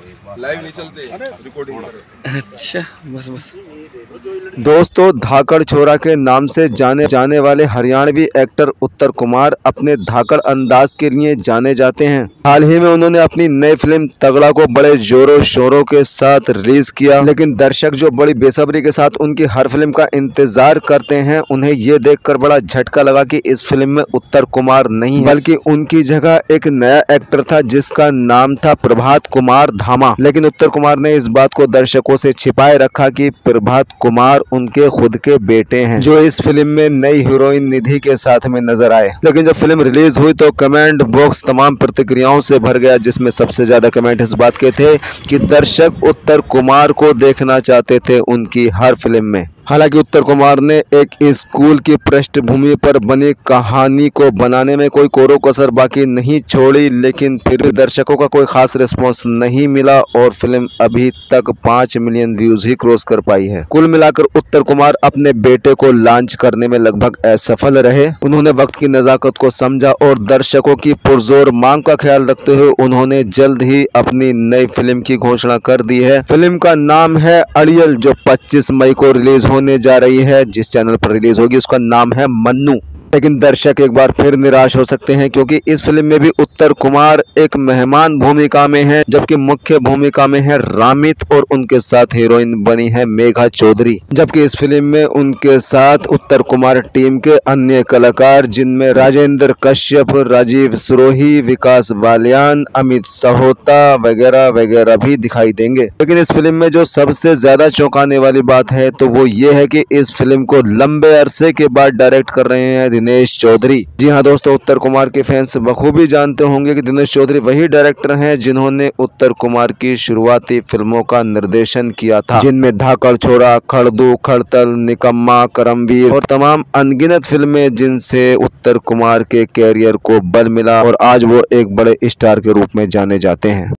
Live नहीं चलते, recording करें। अच्छा बस बस। दोस्तों, धाकड़ छोरा के नाम से जाने जाने वाले हरियाणवी एक्टर उत्तर कुमार अपने धाकड़ अंदाज के लिए जाने जाते हैं। हाल ही में उन्होंने अपनी नई फिल्म तगड़ा को बड़े जोरों शोरों के साथ रिलीज किया, लेकिन दर्शक जो बड़ी बेसब्री के साथ उनकी हर फिल्म का इंतजार करते हैं, उन्हें ये देखकर बड़ा झटका लगा कि इस फिल्म में उत्तर कुमार नहीं बल्कि उनकी जगह एक नया एक्टर था जिसका नाम था प्रभात कुमार धामा। लेकिन उत्तर कुमार ने इस बात को दर्शकों से छिपाए रखा कि प्रभात कुमार उनके खुद के बेटे हैं, जो इस फिल्म में नई हीरोइन निधि के साथ में नजर आए। लेकिन जब फिल्म रिलीज हुई तो कमेंट बॉक्स तमाम प्रतिक्रियाओं से भर गया, जिसमें सबसे ज्यादा कमेंट इस बात के थे कि दर्शक उत्तर कुमार को देखना चाहते थे उनकी हर फिल्म में। हालांकि उत्तर कुमार ने एक स्कूल की पृष्ठभूमि पर बनी कहानी को बनाने में कोई कोरो कसर बाकी नहीं छोड़ी, लेकिन फिर भी दर्शकों का कोई खास रिस्पांस नहीं मिला और फिल्म अभी तक 5 मिलियन व्यूज ही क्रॉस कर पाई है। कुल मिलाकर उत्तर कुमार अपने बेटे को लॉन्च करने में लगभग असफल रहे। उन्होंने वक्त की नजाकत को समझा और दर्शकों की पुरजोर मांग का ख्याल रखते हुए उन्होंने जल्द ही अपनी नई फिल्म की घोषणा कर दी है। फिल्म का नाम है अड़ियल, जो 25 मई को रिलीज होने जा रही है। जिस चैनल पर रिलीज होगी उसका नाम है मन्नू। लेकिन दर्शक एक बार फिर निराश हो सकते हैं, क्योंकि इस फिल्म में भी उत्तर कुमार एक मेहमान भूमिका में है, जबकि मुख्य भूमिका में है रामित और उनके साथ हीरोइन बनी है मेघा चौधरी। जबकि इस फिल्म में उनके साथ उत्तर कुमार टीम के अन्य कलाकार, जिनमें राजेंद्र कश्यप, राजीव सिरोही, विकास बालियान, अमित सहोता वगैरह वगैरह भी दिखाई देंगे। लेकिन इस फिल्म में जो सबसे ज्यादा चौंकाने वाली बात है तो वो ये है कि इस फिल्म को लंबे अरसे के बाद डायरेक्ट कर रहे हैं दिनेश चौधरी। जी हाँ दोस्तों, उत्तर कुमार के फैंस बखूबी जानते होंगे कि दिनेश चौधरी वही डायरेक्टर हैं जिन्होंने उत्तर कुमार की शुरुआती फिल्मों का निर्देशन किया था, जिनमें धाकड़ छोरा, खड़दू, खड़तल, निकम्मा, करमवीर और तमाम अनगिनत फिल्में, जिनसे उत्तर कुमार के कैरियर को बल मिला और आज वो एक बड़े स्टार के रूप में जाने जाते हैं।